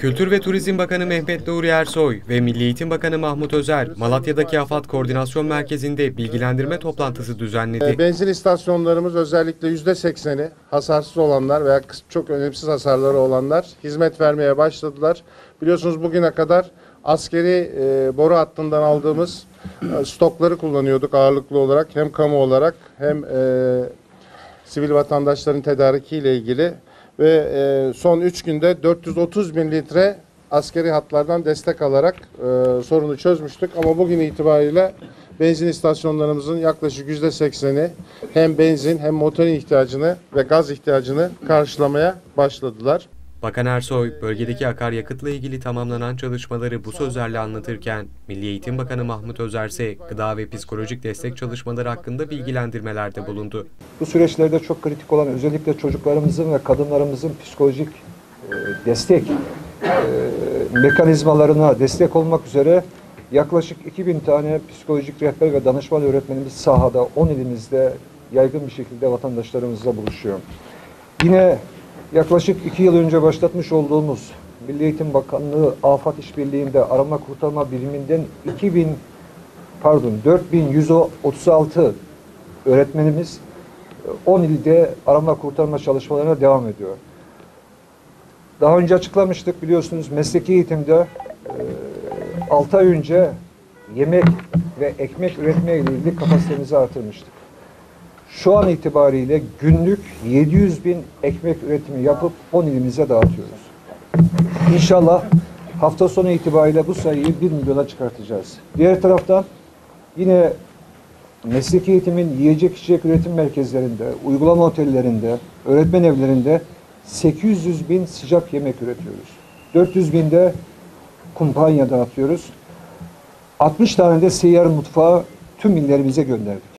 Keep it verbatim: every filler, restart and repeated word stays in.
Kültür ve Turizm Bakanı Mehmet Nuri Ersoy ve Milli Eğitim Bakanı Mahmut Özer, Malatya'daki AFAD Koordinasyon Merkezi'nde bilgilendirme toplantısı düzenledi. Benzin istasyonlarımız özellikle yüzde sekseni hasarsız olanlar veya çok önemsiz hasarları olanlar hizmet vermeye başladılar. Biliyorsunuz bugüne kadar askeri e, boru hattından aldığımız e, stokları kullanıyorduk ağırlıklı olarak. Hem kamu olarak hem e, sivil vatandaşların tedarikiyle ilgili. Ve e, son üç günde dört yüz otuz bin litre askeri hatlardan destek alarak e, sorunu çözmüştük. Ama bugün itibariyle benzin istasyonlarımızın yaklaşık yüzde sekseni hem benzin hem motorin ihtiyacını ve gaz ihtiyacını karşılamaya başladılar. Bakan Ersoy, bölgedeki akaryakıtla ilgili tamamlanan çalışmaları bu sözlerle anlatırken, Milli Eğitim Bakanı Mahmut Özer ise gıda ve psikolojik destek çalışmaları hakkında bilgilendirmelerde bulundu. Bu süreçlerde çok kritik olan özellikle çocuklarımızın ve kadınlarımızın psikolojik e, destek e, mekanizmalarına destek olmak üzere yaklaşık iki bin tane psikolojik rehber ve danışman öğretmenimiz sahada on ilimizde yaygın bir şekilde vatandaşlarımızla buluşuyor. Yine yaklaşık iki yıl önce başlatmış olduğumuz Milli Eğitim Bakanlığı AFAD İşbirliği'nde arama kurtarma biriminden iki bin pardon dört bin yüz otuz altı öğretmenimiz on ilde arama kurtarma çalışmalarına devam ediyor. Daha önce açıklamıştık biliyorsunuz mesleki eğitimde altı ay önce yemek ve ekmek üretmeye ilgili kapasitemizi artırmıştık. Şu an itibariyle günlük yedi yüz bin ekmek üretimi yapıp on ilimize dağıtıyoruz. İnşallah hafta sonu itibariyle bu sayıyı bir milyona çıkartacağız. Diğer taraftan yine mesleki eğitimin yiyecek içecek üretim merkezlerinde, uygulama otellerinde, öğretmen evlerinde sekiz yüz bin sıcak yemek üretiyoruz. dört yüz bin de kumpanya dağıtıyoruz. altmış tane de seyyar mutfağı tüm illerimize gönderdik.